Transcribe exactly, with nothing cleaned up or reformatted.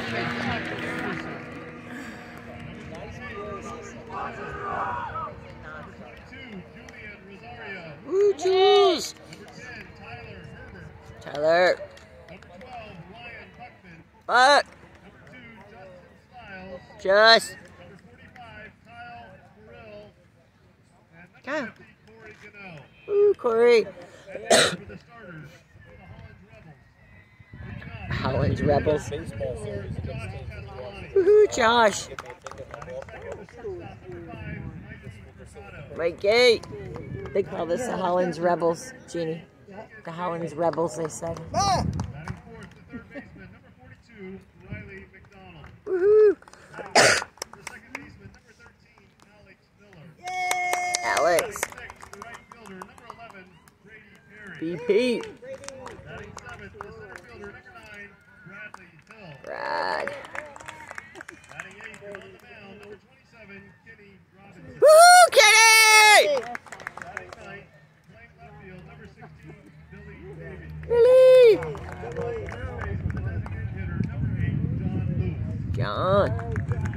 Woo, cheese! Tyler. Buck. Just. Go. Ooh, Corey. Holland's Rebels. Woohoo, Josh. Right gate. They call this the Holland's Rebels, Jeannie. The Holland's Rebels, they said. Woohoo! Alex. B P. Brad. Woo, Kenny! Billy! John.